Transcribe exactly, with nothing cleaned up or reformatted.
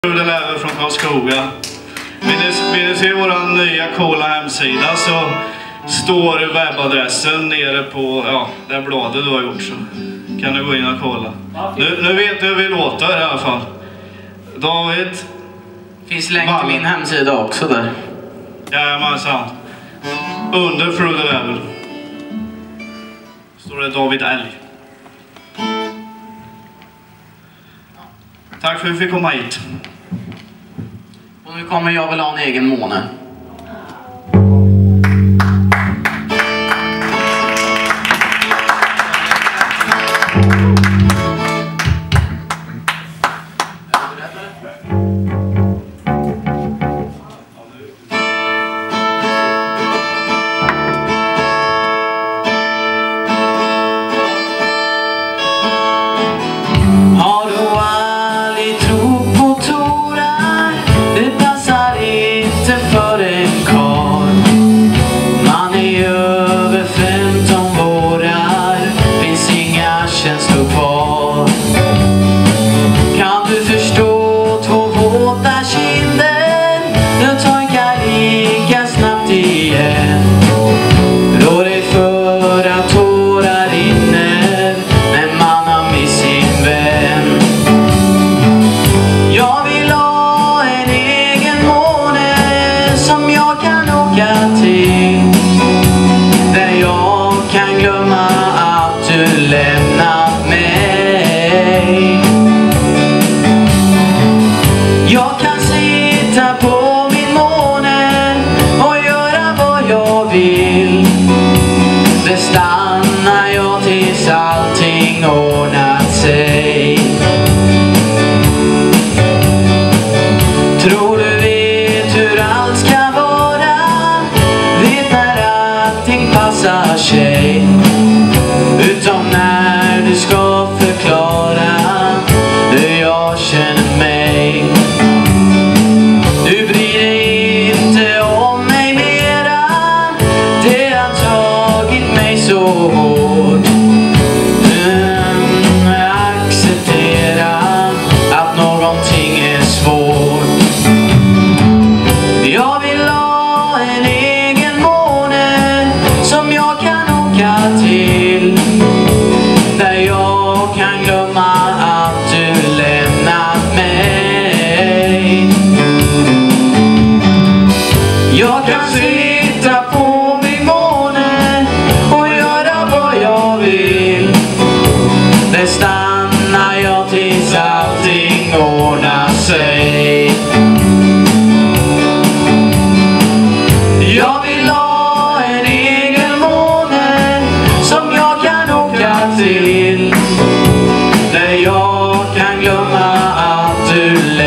Den även från Karlskoga. Vill ni, vill ni se vår nya coola hemsida så står webbadressen nere på ja, det bladet du har gjort, så kan du gå in och kolla. Nu, nu vet du hur vi låter i alla fall. David. Finns länk till min hemsida också där. Jajamensan. Under Through the Level står det David Älg. Tack för att vi fick komma hit. Och nu kommer Jag vill ha en egen måne. Utom när du ska förklara hur jag känner mig. Du bryr dig inte om mig mera. Det har tagit mig så hårt. Mm, acceptera att någonting är svårt. Jag vill ha en egen måne som jag kan åka till, där jag kan glömma att du lämnat mig. Jag kan sitta på min måne och göra vad jag vill. Där stannar jag tills allting ordnar sig. Jag vill ha en egen måne som jag kan åka till, där jag kan glömma att du